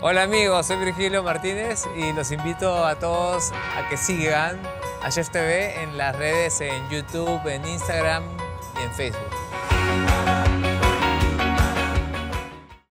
Hola amigos, soy Virgilio Martínez y los invito a todos a que sigan a Chef TV en las redes, en YouTube, en Instagram y en Facebook.